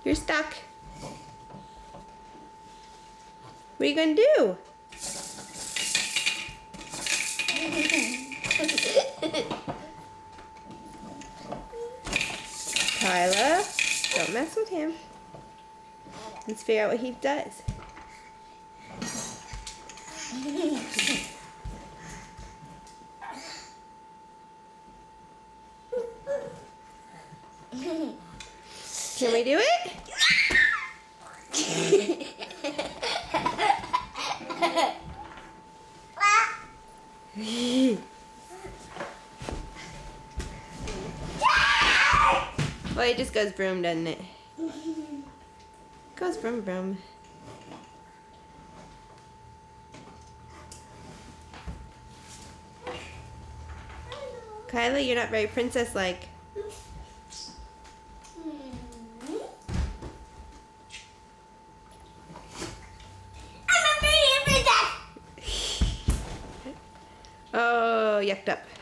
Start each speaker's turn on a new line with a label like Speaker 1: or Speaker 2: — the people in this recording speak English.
Speaker 1: You're stuck. What are you gonna do? Kyla, don't mess with him. Let's figure out what he does. Can we do it? Well, it just goes broom, doesn't it? Goes broom, broom. Kyla, you're not very princess-like. Oh, yucked up.